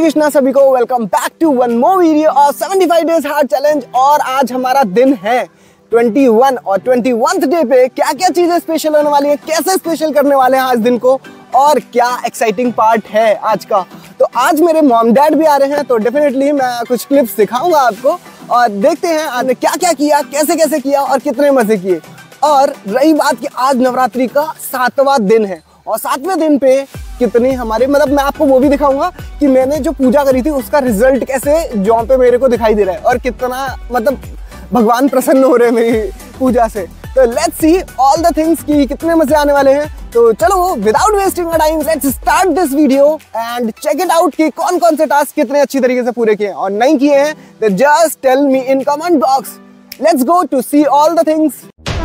कृष्णा सभी को, welcome back to one more video of 75 days hard challenge. और आज हमारा दिन है 21 और 21th डे पे क्या क्या चीजें स्पेशल होने वाली है, कैसे स्पेशल करने वाले हैं आज दिन को और क्या एक्साइटिंग पार्ट है आज का। तो आज मेरे मॉम डैड भी आ रहे हैं, तो डेफिनेटली मैं कुछ क्लिप्स दिखाऊंगा आपको और देखते हैं आपने क्या क्या किया, कैसे कैसे किया और कितने मजे किए। और रही बात कि आज नवरात्रि का 7वां दिन है और 7वें दिन पे कितनी हमारे मैं आपको वो भी दिखाऊंगा कि मैंने जो पूजा करी थी उसका रिजल्ट कैसे जॉन पे मेरे को दिखाई दे रहा है और कितना भगवान प्रसन्न हो रहे हैं मेरी पूजा से। तो let's see all the things कि कितने मजे आने वाले हैं। तो चलो without wasting time let's start this video and check it out कि कौन कौन से टास्क कितने अच्छी तरीके से पूरे किए हैं और नहीं किए हैं तो just tell me in comment box. Let's go to see all the things.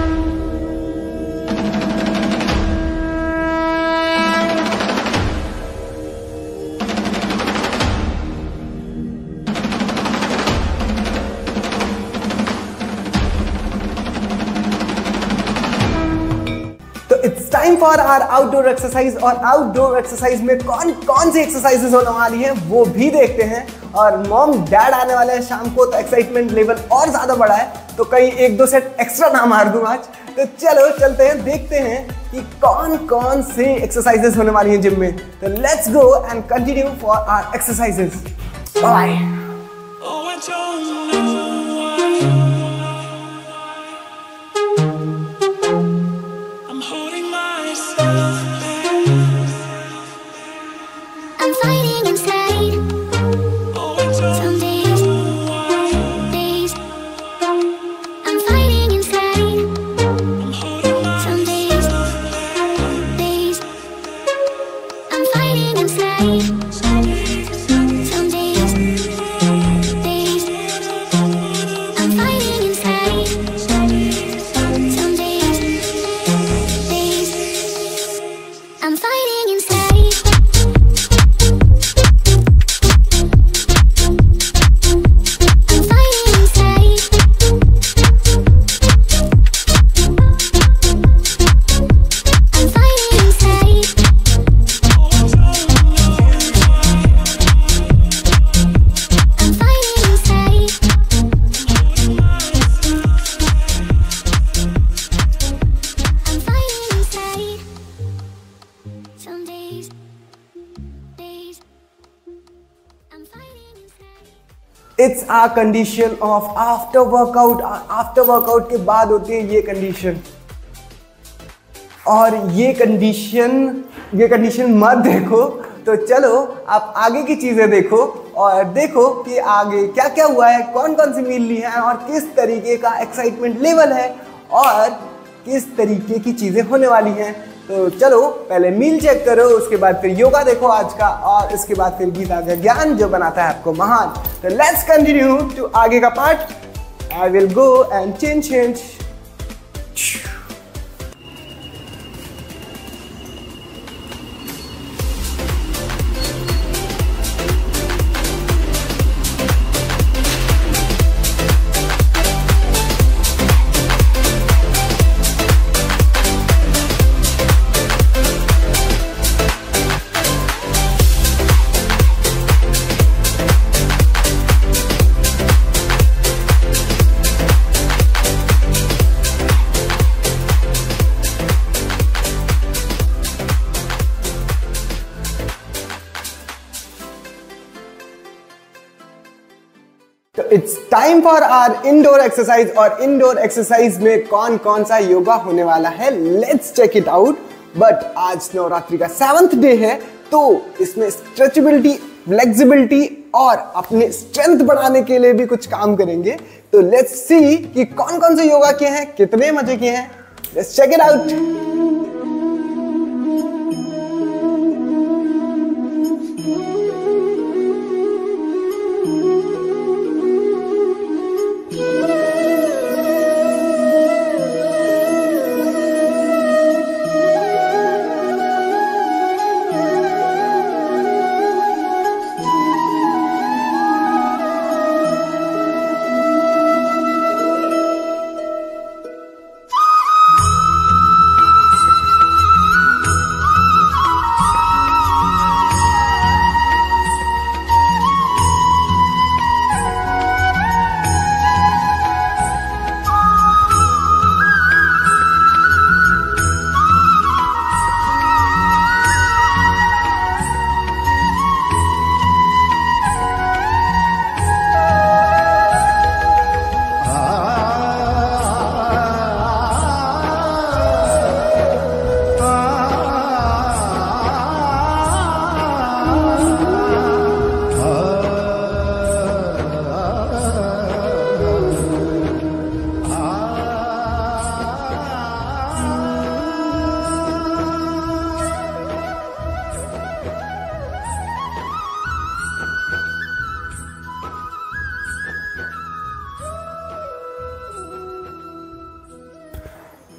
It's time for our outdoor exercise. और आउटडोर एक्सरसाइज में कौन कौन सी एक्सरसाइजेस होने वाली हैं वो भी देखते हैं। और मॉम डैड आने वाले हैं शाम को, तो एक्साइटमेंट लेवल और ज्यादा बढ़ा है, तो कहीं 1-2 सेट एक्स्ट्रा ना मार दूं आज। तो चलो चलते हैं, देखते हैं कि कौन कौन से एक्सरसाइजेस होने वाली हैं जिम में। तो let's go and continue for our exercises. Bye. It's a condition of after workout. After workout के बाद होती है ये कंडीशन, और ये कंडीशन मत देखो। तो चलो आप आगे की चीजें देखो और देखो कि आगे क्या क्या हुआ है, कौन कौन सी मील ली है और किस तरीके का एक्साइटमेंट लेवल है और किस तरीके की चीजें होने वाली हैं। तो चलो पहले मील चेक करो, उसके बाद फिर योगा देखो आज का, और इसके बाद फिर गीता का ज्ञान जो बनाता है आपको महान। तो लेट्स कंटिन्यू टू आगे का part. I will go and change. तो it's time for our indoor exercise. और इंडोर एक्सरसाइज में कौन कौन सा योगा होने वाला है, let's check it out. But आज नवरात्रि का 7th डे है, तो इसमें स्ट्रेचेबिलिटी, फ्लेक्सिबिलिटी और अपने स्ट्रेंथ बढ़ाने के लिए भी कुछ काम करेंगे। तो लेट्स सी कि कौन कौन से योगा किए हैं, कितने मजे किए हैं। Let's check it out.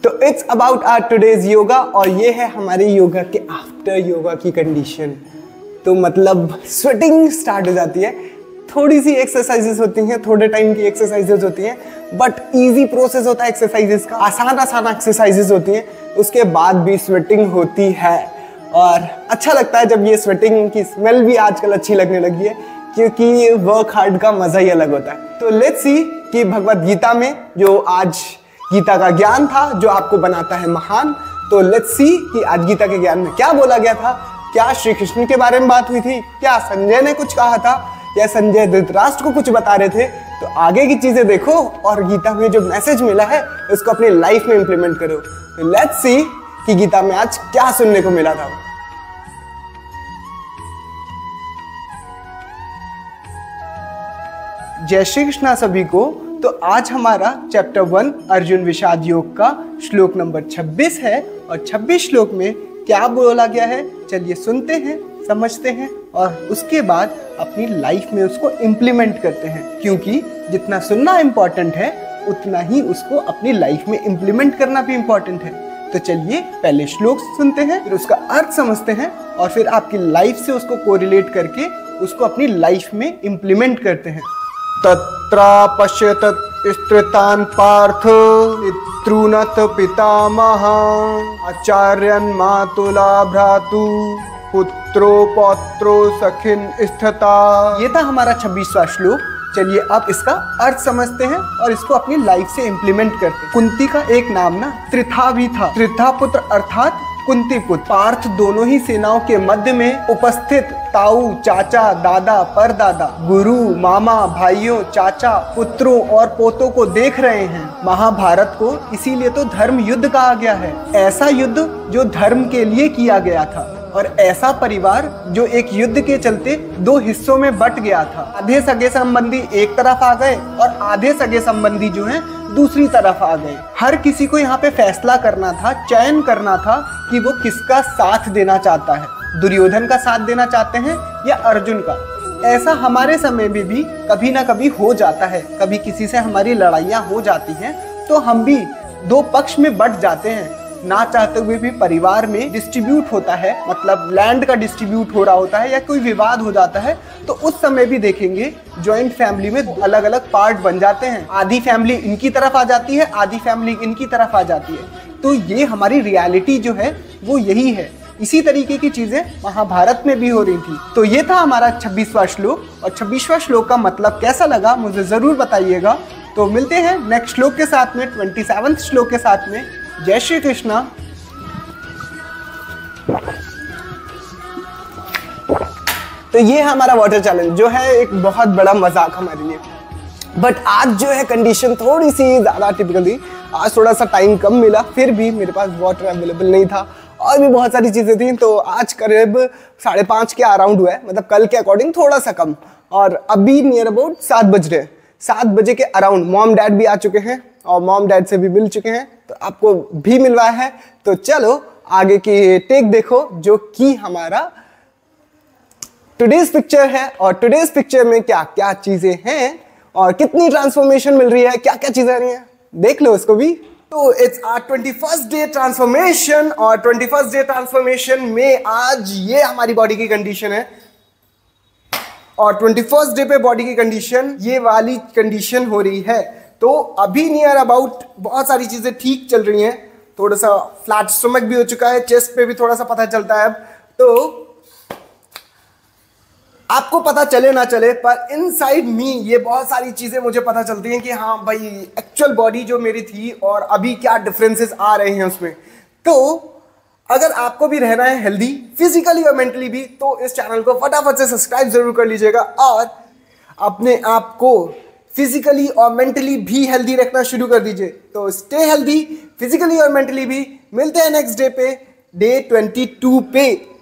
तो it's about our today's yoga और ये है हमारे योगा के आफ्टर योगा की कंडीशन। तो मतलब स्वेटिंग स्टार्ट हो जाती है, थोड़ी सी एक्सरसाइजेस होती हैं, थोड़े टाइम की एक्सरसाइजेस होती हैं, बट इजी प्रोसेस होता है एक्सरसाइजेस का, आसान एक्सरसाइजेस होती हैं, उसके बाद भी स्वेटिंग होती है और अच्छा लगता है जब ये स्वेटिंग की स्मेल भी आजकल अच्छी लगने लगी है, क्योंकि वर्क हार्ड का मजा ही अलग होता है। तो लेट्स सी कि भगवत गीता में जो आज गीता का ज्ञान था जो आपको बनाता है महान, तो लेट्स सी कि आज गीता के ज्ञान में क्या बोला गया था। क्या श्री कृष्ण के बारे में बात हुई थी, क्या संजय ने कुछ कहा था, या संजय धृतराष्ट्र को कुछ बता रहे थे। तो आगे की चीजें देखो और गीता में जो मैसेज मिला है उसको अपनी लाइफ में इंप्लीमेंट करो। तो लेट्स सी कि गीता में आज क्या सुनने को मिला था। जय श्री कृष्णा सभी को। तो आज हमारा चैप्टर 1 अर्जुन विषाद योग का श्लोक नंबर 26 है और 26 श्लोक में क्या बोला गया है, चलिए सुनते हैं, समझते हैं और उसके बाद अपनी लाइफ में उसको इम्प्लीमेंट करते हैं, क्योंकि जितना सुनना इम्पोर्टेंट है उतना ही उसको अपनी लाइफ में इम्प्लीमेंट करना भी इम्पोर्टेंट है। तो चलिए पहले श्लोक सुनते हैं, फिर उसका अर्थ समझते हैं और फिर आपकी लाइफ से उसको कोरिलेट करके उसको अपनी लाइफ में इम्प्लीमेंट करते हैं। तत्रा पश्यत स्त्रितान् पार्थ पितॄनत पितामह आचार्यन् मातुला भ्रातु पुत्रो पौत्रो सखिन स्थिता। ये था हमारा 26वां श्लोक। चलिए अब इसका अर्थ समझते हैं और इसको अपनी लाइफ से इम्प्लीमेंट करते हैं। कुंती का एक नाम ना त्रिथा भी था, त्रिथा पुत्र अर्थात कुंती पुत्र। पार्थ दोनों ही सेनाओं के मध्य में उपस्थित ताऊ, चाचा, दादा, परदादा, गुरु, मामा, भाइयों, चाचा, पुत्रों और पोतों को देख रहे हैं। महाभारत को इसीलिए तो धर्म युद्ध कहा गया है, ऐसा युद्ध जो धर्म के लिए किया गया था और ऐसा परिवार जो एक युद्ध के चलते दो हिस्सों में बट गया था। आधे सगे संबंधी एक तरफ आ गए और आधे सगे संबंधी जो हैं दूसरी तरफ आ गए। हर किसी को यहाँ पे फैसला करना था, चयन करना था कि वो किसका साथ देना चाहता है, दुर्योधन का साथ देना चाहते हैं या अर्जुन का। ऐसा हमारे समय में भी कभी ना कभी हो जाता है, कभी किसी से हमारी लड़ाइयाँ हो जाती हैं तो हम भी दो पक्ष में बट जाते हैं, ना चाहते हुए भी परिवार में डिस्ट्रीब्यूट होता है, मतलब लैंड का डिस्ट्रीब्यूट हो रहा होता है या कोई विवाद हो जाता है, तो उस समय भी देखेंगे जॉइंट फैमिली में अलग अलग पार्ट बन जाते हैं। आधी फैमिली इनकी तरफ आ जाती है, आधी फैमिली इनकी तरफ आ जाती है। तो ये हमारी रियलिटी जो है वो यही है। इसी तरीके की चीजें महाभारत में भी हो रही थी। तो ये था हमारा 26वां श्लोक और 26वां श्लोक का मतलब कैसा लगा मुझे जरूर बताइएगा। तो मिलते हैं नेक्स्ट श्लोक के साथ में, 27वें श्लोक के साथ में। जय श्री कृष्णा। तो ये हमारा वाटर चैलेंज जो है एक बहुत बड़ा मजाक हमारे लिए, बट आज जो है कंडीशन थोड़ी सी ज्यादा टिपिकल थी। आज थोड़ा सा टाइम कम मिला, फिर भी मेरे पास वाटर अवेलेबल नहीं था और भी बहुत सारी चीजें थी। तो आज करीब 5:30 के अराउंड हुआ है, मतलब कल के अकॉर्डिंग थोड़ा सा कम। और अभी नियर अबाउट 7 बज रहे हैं। 7 बजे के अराउंड मॉम डैड भी आ चुके हैं और मॉम डैड से भी मिल चुके हैं, तो आपको भी मिलवाया है। तो चलो आगे की टेक देखो जो कि हमारा टुडेज पिक्चर है और टुडेज पिक्चर में क्या क्या चीजें हैं और कितनी ट्रांसफॉर्मेशन मिल रही है, क्या क्या चीजें आ रही हैं, देख लो इसको भी। तो it's our 21st day transformation और 21st डे ट्रांसफॉर्मेशन में आज ये हमारी बॉडी की कंडीशन है और 21st डे पे बॉडी की कंडीशन ये वाली कंडीशन हो रही है। तो अभी नियर अबाउट बहुत सारी चीजें ठीक चल रही हैं, थोड़ा सा फ्लैट स्टमक भी हो चुका है, चेस्ट पे भी थोड़ा सा पता चलता है अब। तो आपको पता चले ना चले पर इनसाइड मी ये बहुत सारी चीजें मुझे पता चलती हैं कि हाँ भाई एक्चुअल बॉडी जो मेरी थी और अभी क्या डिफरेंसेस आ रहे हैं उसमें। तो अगर आपको भी रहना है हेल्दी फिजिकली और मेंटली भी, तो इस चैनल को फटाफट से सब्सक्राइब जरूर कर लीजिएगा और अपने आप को फिजिकली और मेंटली भी हेल्दी रखना शुरू कर दीजिए। तो स्टे हेल्दी फिजिकली और मेंटली भी। मिलते हैं नेक्स्ट डे पे, डे 22 पे।